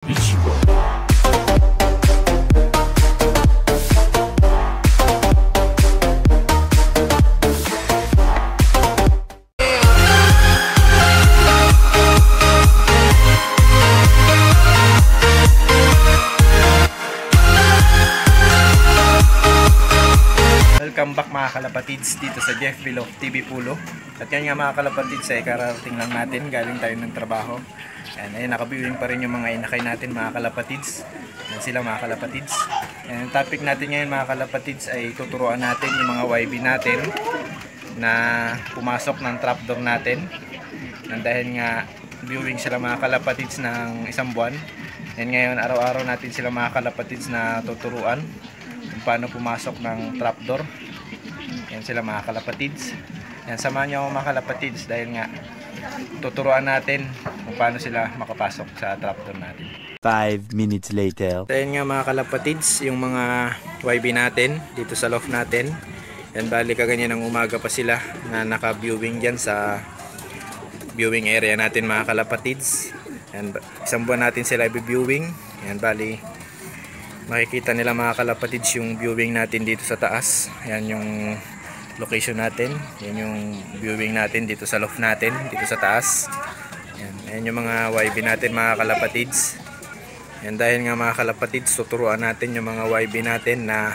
Welcome back mga kalapatids dito sa Jeff Vlog TV Pulo. At yan nga mga kalapatids ay kararating lang natin, galing tayo ng trabaho. Yan, ayun, nakabiwing pa rin yung mga inakay natin mga kalapatids. Yan sila mga kalapatids. Yan, ang topic natin ngayon mga kalapatids ay tuturuan natin yung mga YB natin na pumasok ng trapdoor natin. Yan, dahil nga viewing sila mga kalapatids ng isang buwan. Yan, ngayon araw-araw natin sila mga kalapatids na tuturuan kung paano pumasok ng trapdoor. Yan sila mga kalapatids. Yan, samahan nyo ako mga kalapatids dahil nga tuturuan natin kung paano sila makapasok sa trapdoor natin. 5 minutes later. Yan nga mga kalapatids, yung mga YB natin dito sa loft natin. Yan, bali kaganyan ng umaga pa sila na naka-viewing dyan sa viewing area natin mga kalapatids. Yan, isang buwan natin sila i-viewing. Yan, bali makikita nila mga kalapatids yung viewing natin dito sa taas. Yan yung location natin. Yan yung viewing natin dito sa loft natin, dito sa taas. Yan yung mga YB natin mga kalapatids. Yan, dahil nga mga kalapatids, tuturuan natin yung mga YB natin na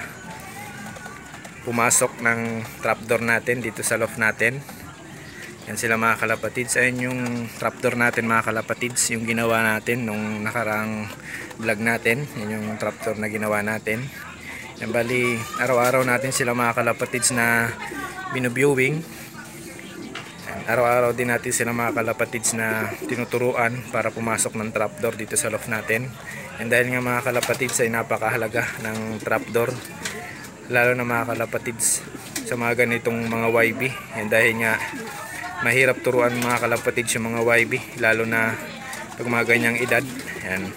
pumasok ng trapdoor natin dito sa loft natin. Yan sila mga kalapatids. Ayun yung trapdoor natin mga kalapatids, yung ginawa natin nung nakarang vlog natin. Yan yung trapdoor na ginawa natin. Yan, bali araw-araw natin sila mga kalapatids na binuviewing. Araw-araw din natin sila mga kalapatids na tinuturuan para pumasok ng trapdoor dito sa loft natin. Yan, dahil nga mga kalapatids ay napakahalaga ng trapdoor, lalo na mga kalapatids sa mga ganitong mga YB. Yan, dahil nga mahirap turuan mga kalapatids yung mga YB, lalo na pag mga ganyang edad. Yan.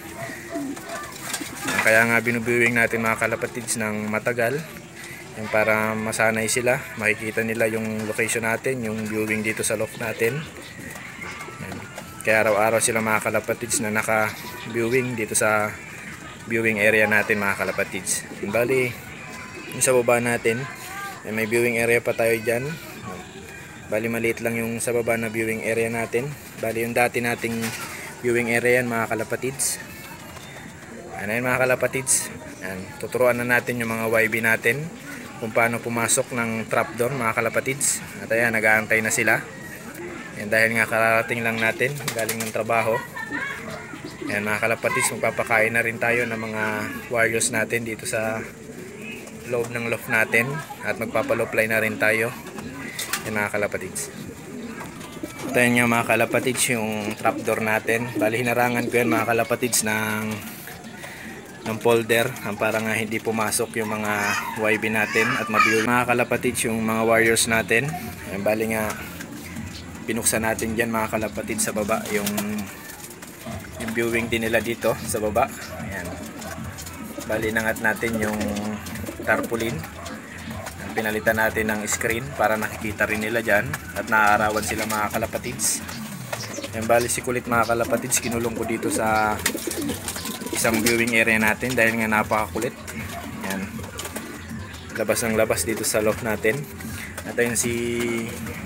Kaya nga binuviewing natin mga kalapatids ng matagal. Yan, para masanay sila, makikita nila yung location natin, yung viewing dito sa loft natin. Yan. Kaya araw-araw sila mga kalapatids na naka-viewing dito sa viewing area natin mga kalapatids. Yan, bali yung sa baba natin, yan, may viewing area pa tayo dyan. Bali maliit lang yung sa baba na viewing area natin. Bali yung dati nating viewing area yan mga kalapatids. Ano yun mga kalapatids. Yan, tuturuan na natin yung mga YB natin kung paano pumasok ng trapdoor mga kalapatids. At ayan, nag-aantay na sila. Yan, dahil nga kararating lang natin galing ng trabaho. Yan mga kalapatids, magpapakain na rin tayo ng mga warriors natin dito sa loob ng loft natin. At magpapaloplay na rin tayo. Yan mga kalapatids. Ito yan nga mga kalapatids, yung trapdoor natin. Bali hinarangan ko yan mga kalapatids ng folder para nga hindi pumasok yung mga YB natin at mabiyo mga kalapatids yung mga warriors natin. Yan, bali nga pinuksan natin dyan mga kalapatids sa baba yung viewing din nila dito sa baba. Ayan. Bali nangat natin yung tarpaulin. Pinalitan natin ng screen para nakikita rin nila dyan at naaarawan sila mga kalapatids. Yan, bali si kulit mga kalapatids, kinulong ko dito sa isang viewing area natin dahil nga napakakulit. Yan, labas ng labas dito sa loft natin. At ayun si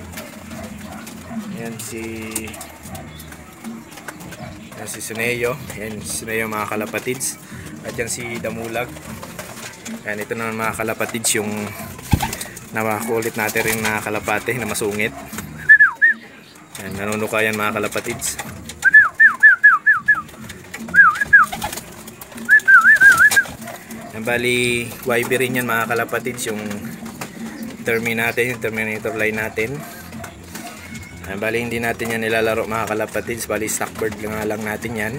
Suneo. Yan si Suneo mga kalapatids. At yan si Damulag. Yan, ito naman mga kalapatids yung nakakulit natin rin na kalapate na masungit. Yan, nanunukayan mga kalapatids. Yan, bali YB rin yan mga kalapatids, yung natin, yung Terminator line natin. Yan, bali hindi natin yan nilalaro mga kalapatids, bali stockbird nga lang natin yan.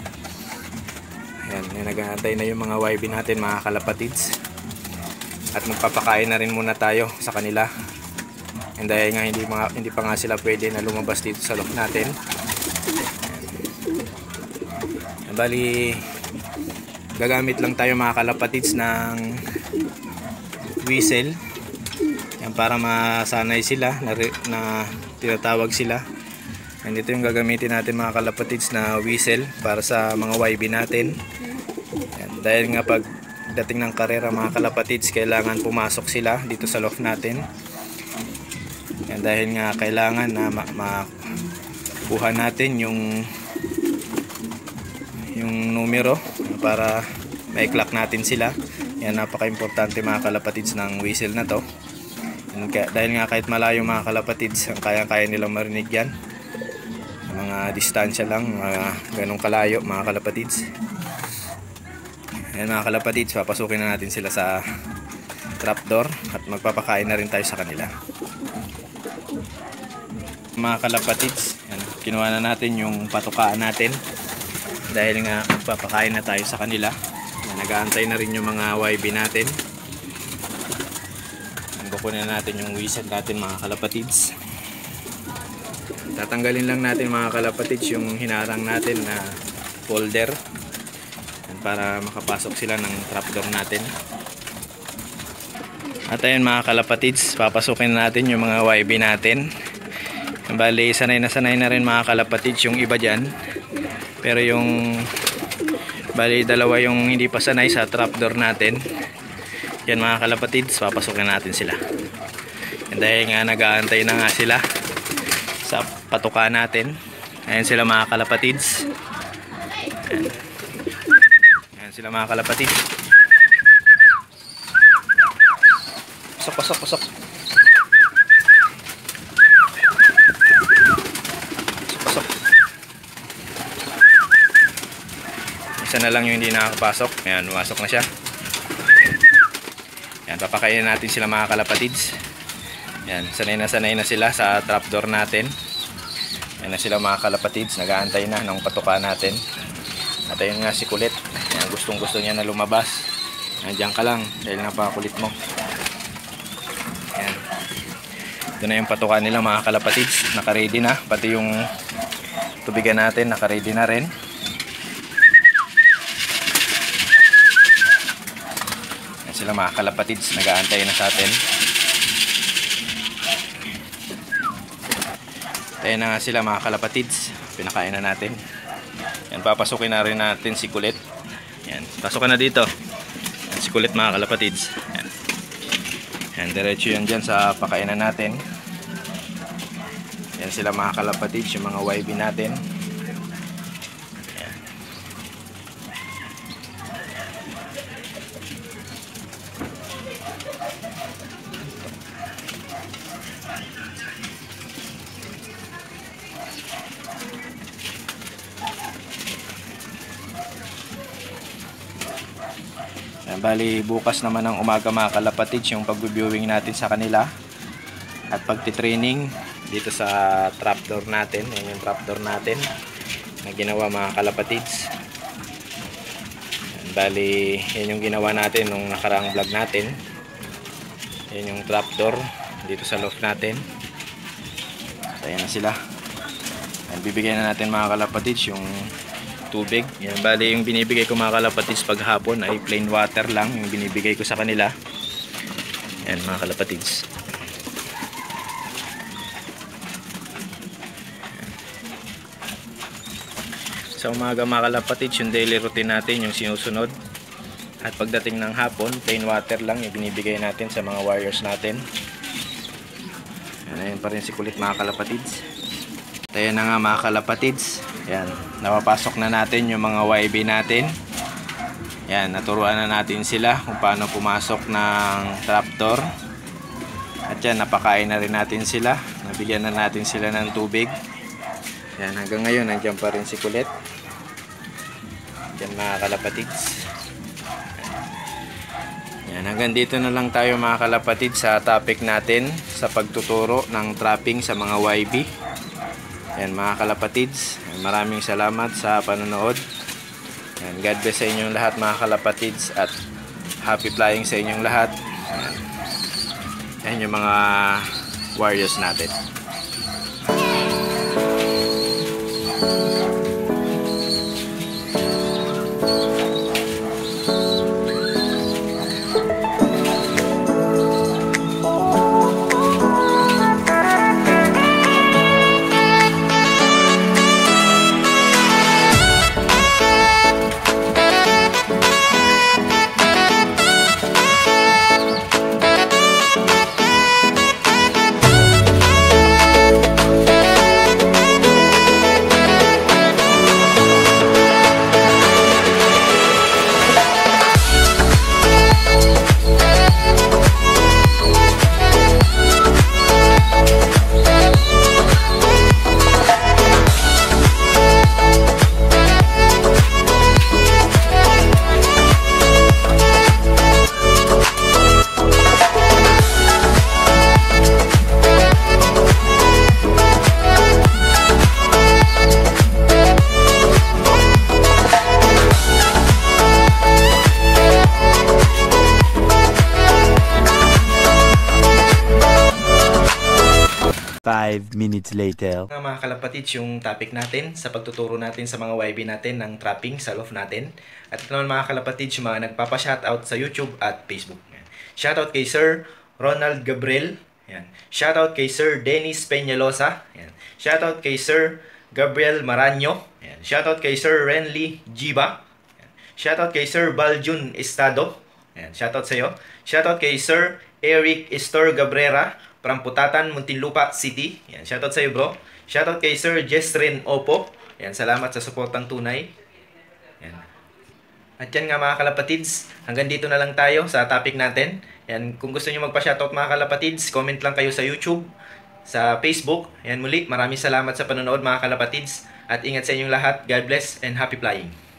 Yan, nag-aantay na yung mga YB natin mga kalapatids. At magpapakain na rin muna tayo sa kanila. And dahil nga hindi pa nga sila pwede na lumabas dito sa loft natin. Yan, bali gagamit lang tayo mga kalapatids ng whistle. Yan, para masanay sila na tinatawag sila And ito yung gagamitin natin mga kalapatids na whistle para sa mga YB natin. Yan. Dahil nga pag dating ng karera mga kalapatids, kailangan pumasok sila dito sa loft natin. Yan. Dahil nga kailangan na makuha natin yung numero para ma-clock natin sila. Yan, napaka-importante mga kalapatids ng whistle na to. Yan, dahil nga kahit malayo mga kalapatids, kaya nilang marinig yan. Mga distansya lang, mga ganong kalayo mga kalapatids. Ayan mga kalapatids, papasukin na natin sila sa trapdoor at magpapakain na rin tayo sa kanila. Mga kalapatids, ayan, kinuha na natin yung patukaan natin dahil nga magpapakain na tayo sa kanila. Nag-aantay na rin yung mga YB natin. Kukunin na natin yung whistle natin mga kalapatids. Tatanggalin lang natin mga kalapatids yung hinarang natin na folder para makapasok sila ng trapdoor natin. At ayun mga kalapatids, papasukin na natin yung mga YB natin. Bali, sanay na rin mga kalapatids yung iba dyan. Pero yung bali, dalawa yung hindi pa sanay sa trapdoor natin. Yan mga kalapatids, papasukin natin sila. And dahil nga nag-aantay na nga sila sa patuka natin. Ayan sila mga kalapatids. Ayan sila mga kalapatids. Pasok. Pasok. Isa na lang yung hindi nakakapasok. Ayan, pumasok na siya. Ayan, papakainin natin sila mga kalapatids. Yan, sanay na sila sa trapdoor natin. Yan na sila mga kalapatids, nag-aantay na ng patuka natin. At ayun nga si Kulit. Yan, gustong-gusto niya na lumabas. Nandiyan ka lang dahil napakakulit mo. Yan. Ito na yung patuka nila mga kalapatids, naka-ready na. Pati yung tubigan natin, naka-ready na rin. Yan sila mga kalapatids, nag-aantay na sa atin. Ayan na nga sila mga kalapatids. Pinakain na natin. Yan, papasukin na rin natin si Kulit. Yan, pasok na dito. Yan, si Kulit mga kalapatids. Yan. Yan, diretso yan dyan sa pakainan natin. Yan sila mga kalapatids, yung mga YB natin. Yan. Bali, bukas naman ng umaga mga kalapatids yung pag-viewing natin sa kanila at pagtitraining dito sa trapdoor natin. Yan yung trapdoor natin na ginawa mga kalapatids. Bali, yan yung ginawa natin nung nakaraang vlog natin. Yan yung trapdoor dito sa loft natin. So, ayan na sila. Yan, bibigyan na natin mga kalapatids yung tubig. Yan, bali yung binibigay ko mga kalapatids paghapon ay plain water lang yung binibigay ko sa kanila. Yan mga kalapatids. Sa umaga mga kalapatids, yung daily routine natin yung sinusunod. At pagdating ng hapon, plain water lang yung binibigay natin sa mga warriors natin. Yan, ayun pa rin si Kulit mga kalapatids. Ayan na nga mga kalapatids. Yan, napapasok na natin yung mga YB natin. Yan, naturuan na natin sila kung paano pumasok ng trapdoor. At yan, napakain na rin natin sila. Nabigyan na natin sila ng tubig. Yan, hanggang ngayon nandiyan pa rin si Kulit. Yan mga kalapatids. Yan, hanggang dito na lang tayo mga kalapatids sa topic natin sa pagtuturo ng trapping sa mga YB. Yan mga kalapatids, maraming salamat sa panonood. Yan, God bless sa inyong lahat mga kalapatids at happy flying sa inyong lahat. Yan yung mga warriors natin. 5 minutes later. Mga kalapatids, yung topic natin sa pagtuturo natin sa mga YB natin ng trapping sa loft natin. At ito naman mga kalapatids, yung mga nagpapa-shoutout sa YouTube at Facebook. Yan. Shoutout kay Sir Ronald Gabriel. Yan. Shoutout kay Sir Dennis Peñalosa. Yan. Shoutout kay Sir Gabriel Maranyo. Yan. Shoutout kay Sir Renly Jiba. Yan. Shoutout kay Sir Baljun Estado. Yan. Shoutout sa iyo. Shoutout kay Sir Eric Estor Gabrera from Putatan, Muntinlupa City. Yan. Shoutout sa iyo, bro. Shoutout kay Sir Jesrin Opo. Yan. Salamat sa suportang tunay. Yan. At yan nga mga kalapatids, hanggang dito na lang tayo sa topic natin. Yan. Kung gusto niyo magpa-shoutout mga kalapatids, comment lang kayo sa YouTube, sa Facebook. Yan muli, maraming salamat sa panonood mga kalapatids. At ingat sa inyong lahat. God bless and happy flying.